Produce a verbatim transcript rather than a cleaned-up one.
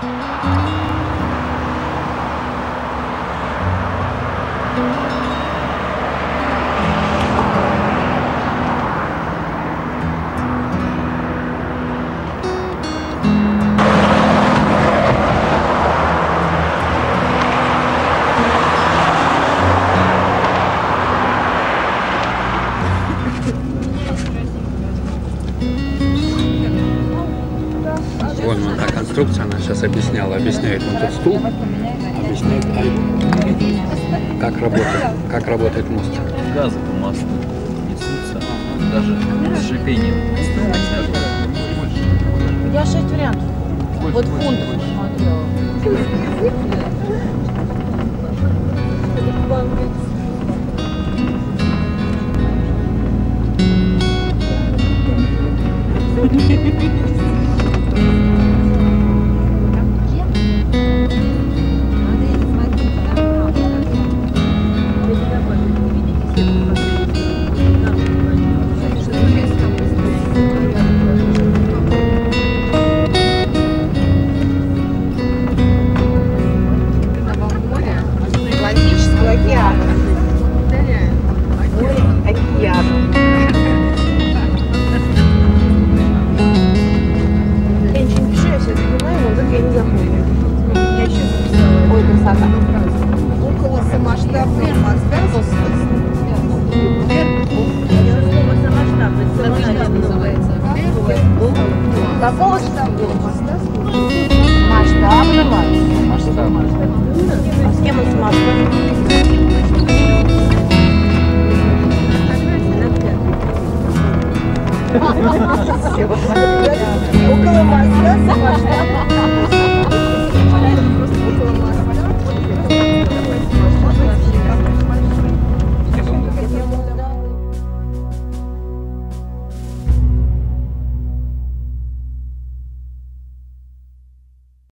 Вон она конструкция, она сейчас объясняла, объясняет вот тут стул, объясняет, как работает, как работает мост. Газы по мосту несутся, даже с шипением. Я шесть вариантов. Вот фунт посмотрела. Около самоштабного моста. Какого штабного моста? Масштабного? Масштабно. А с кем он с масштабом? Около моста самоштабного.